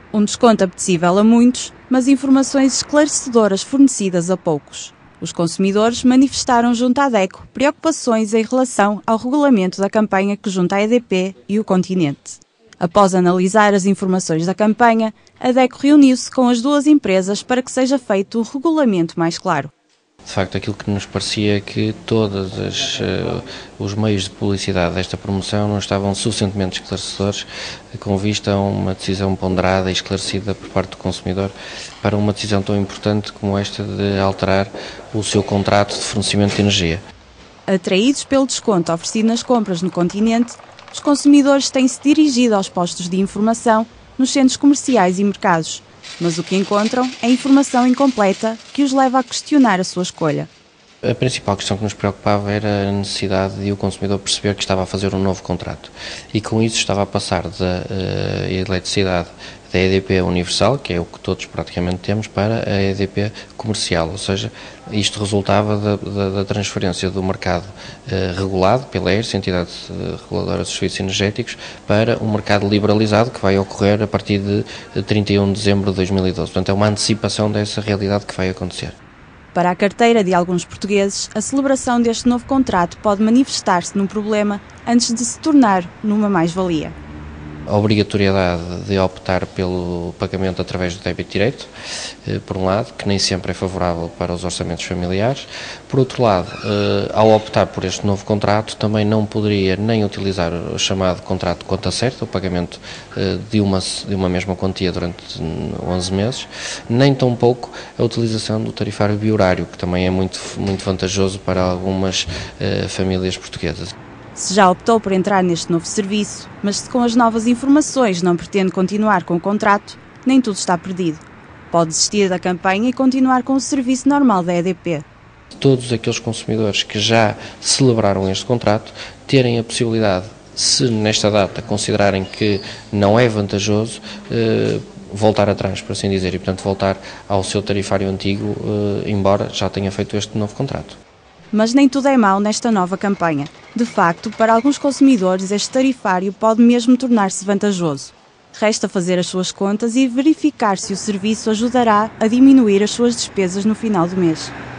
Um desconto apetecível a muitos, mas informações esclarecedoras fornecidas a poucos. Os consumidores manifestaram junto à DECO preocupações em relação ao regulamento da campanha que junta a EDP e o Continente. Após analisar as informações da campanha, a DECO reuniu-se com as duas empresas para que seja feito um regulamento mais claro. De facto, aquilo que nos parecia é que todos os meios de publicidade desta promoção não estavam suficientemente esclarecedores com vista a uma decisão ponderada e esclarecida por parte do consumidor para uma decisão tão importante como esta de alterar o seu contrato de fornecimento de energia. Atraídos pelo desconto oferecido nas compras no Continente, os consumidores têm-se dirigido aos postos de informação nos centros comerciais e mercados, mas o que encontram é informação incompleta que os leva a questionar a sua escolha. A principal questão que nos preocupava era a necessidade de o consumidor perceber que estava a fazer um novo contrato e com isso estava a passar da eletricidade da EDP Universal, que é o que todos praticamente temos, para a EDP Comercial, ou seja, isto resultava da transferência do mercado regulado pela ERSE, Entidade Reguladora dos Serviços Energéticos, para um mercado liberalizado que vai ocorrer a partir de 31 de dezembro de 2012. Portanto, é uma antecipação dessa realidade que vai acontecer. Para a carteira de alguns portugueses, a celebração deste novo contrato pode manifestar-se num problema antes de se tornar numa mais-valia. A obrigatoriedade de optar pelo pagamento através do débito direto, por um lado, que nem sempre é favorável para os orçamentos familiares. Por outro lado, ao optar por este novo contrato, também não poderia nem utilizar o chamado contrato de conta certa, o pagamento de uma mesma quantia durante 11 meses, nem tampouco a utilização do tarifário bi-horário, que também é muito vantajoso para algumas famílias portuguesas. Se já optou por entrar neste novo serviço, mas se com as novas informações não pretende continuar com o contrato, nem tudo está perdido. Pode desistir da campanha e continuar com o serviço normal da EDP. Todos aqueles consumidores que já celebraram este contrato terem a possibilidade, se nesta data considerarem que não é vantajoso, voltar atrás, por assim dizer, e portanto voltar ao seu tarifário antigo, embora já tenha feito este novo contrato. Mas nem tudo é mau nesta nova campanha. De facto, para alguns consumidores, este tarifário pode mesmo tornar-se vantajoso. Resta fazer as suas contas e verificar se o serviço ajudará a diminuir as suas despesas no final do mês.